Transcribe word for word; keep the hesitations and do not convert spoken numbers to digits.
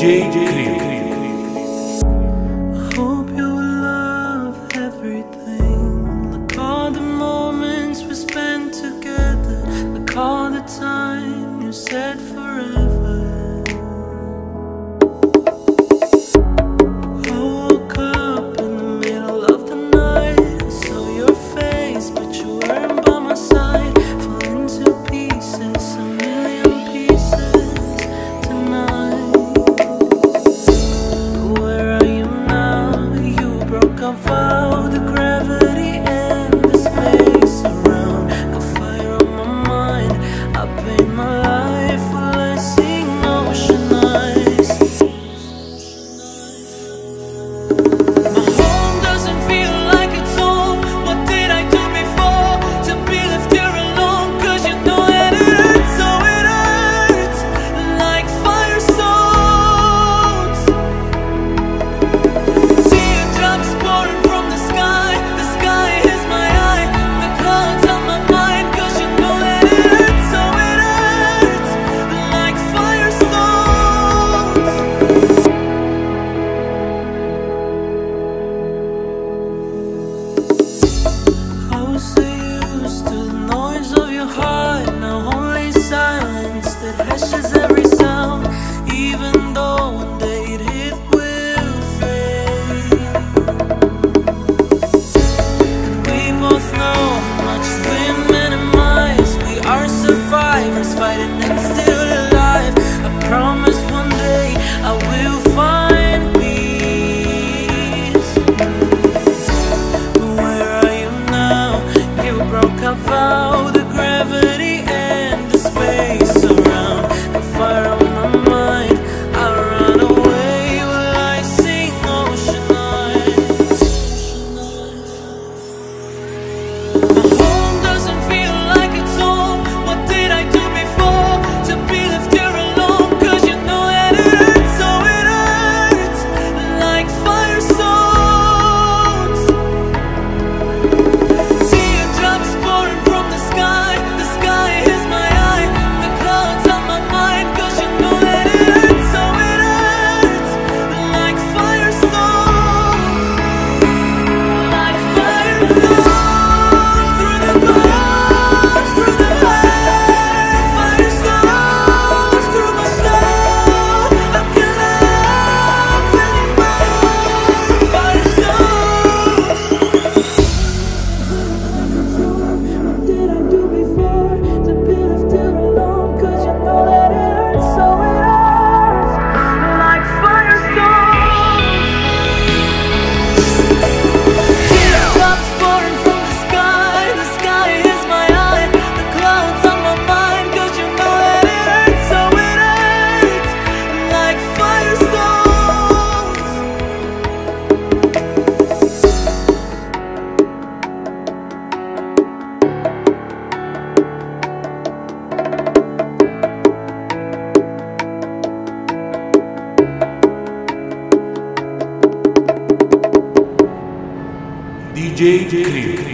D J Crew. I hope you love everything, like all the moments we spent together, like all the time you said forever. I woke up in the middle of the night, I saw your face, but you weren't by my side. Fall into pieces, a million pieces tonight. Where are you now? You broke a vow, the gravity and the space around. Got fire on my mind, I paint my life while I sing ocean eyes. My home doesn't feel like it's home. What did I do before to be left here alone? Cause you know that it hurts, so it hurts like firestones. Teardrops pouring from the sky, the sky is my eye, the clouds on my mind. Cause you know that it hurts, so it hurts like firestones. I was so used to the noise of your heart, now only silence that hushes every sound. Even though one day it will fade, and we both know how much we minimize. We are survivors fighting and still alive. I promise one day I will find peace. Where are you now? You broke a vow, the gravity and the space around. The fire on my mind, I run away while I sing ocean eyes. My home doesn't feel like it's home. What did I do before to be left here alone? Cause you know that it hurts, so it hurts like firestones. Teardrops pouring from the sky, the sky is my eye, the clouds on my mind. Cause you know that it hurts, so it hurts like firestones. Like firestones through the bars, through the light. Firestones through my soul. I can love anymore. Firestones. What did I do before to be left here alone? Cause you know that it hurts, so it hurts like firestones. Teardrops pouring from the sky, the sky is my eye, the clouds on my mind. Cause you know that it hurts, so it hurts like firestones. D J Crew.